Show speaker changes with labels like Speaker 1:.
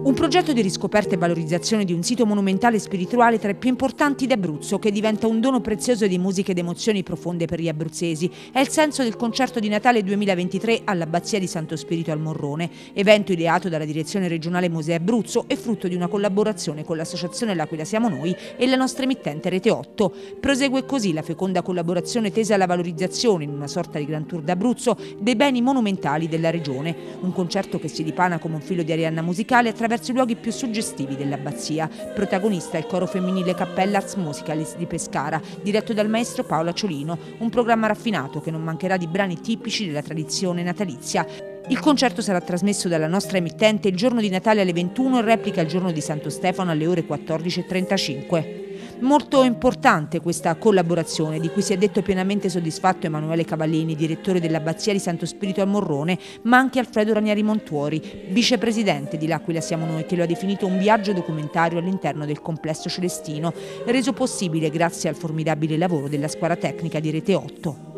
Speaker 1: Un progetto di riscoperta e valorizzazione di un sito monumentale e spirituale tra i più importanti d'Abruzzo, che diventa un dono prezioso di musiche ed emozioni profonde per gli abruzzesi. È il senso del concerto di Natale 2023 all'Abbazia di Santo Spirito al Morrone, evento ideato dalla Direzione Regionale Musei Abruzzo e frutto di una collaborazione con l'Associazione L'Aquila Siamo Noi e la nostra emittente Rete 8. Prosegue così la feconda collaborazione tesa alla valorizzazione, in una sorta di Grand Tour d'Abruzzo, dei beni monumentali della regione. Un concerto che si dipana come un filo di arianna musicale attraverso i luoghi più suggestivi dell'abbazia. Protagonista il coro femminile Cappella Arts Musicalis di Pescara, diretto dal maestro Paolo Acciolino, un programma raffinato che non mancherà di brani tipici della tradizione natalizia. Il concerto sarà trasmesso dalla nostra emittente il giorno di Natale alle 21 e replica il giorno di Santo Stefano alle ore 14:35. Molto importante questa collaborazione, di cui si è detto pienamente soddisfatto Emanuele Cavallini, direttore dell'Abbazia di Santo Spirito al Morrone, ma anche Alfredo Ranieri Montuori, vicepresidente di L'Aquila Siamo Noi, che lo ha definito un viaggio documentario all'interno del complesso celestino, reso possibile grazie al formidabile lavoro della squadra tecnica di Rete 8.